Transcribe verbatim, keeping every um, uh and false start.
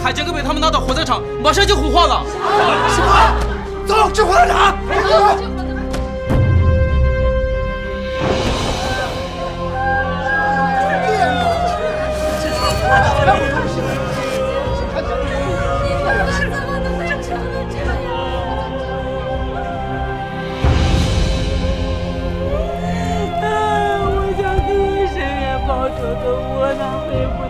海杰哥被他们拿到火葬场，马上就火化了。 什么？走，去火葬场！ 我想给生源报仇的窝囊废不